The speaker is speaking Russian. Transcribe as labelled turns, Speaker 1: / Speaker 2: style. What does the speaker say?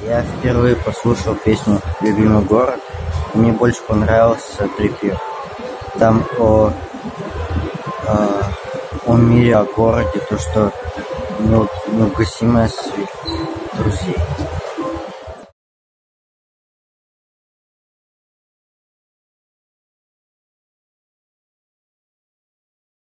Speaker 1: Я впервые послушал песню «Любимый город», и мне больше понравился припев. Там о мире, о городе, то, что неугасимая связь друзей.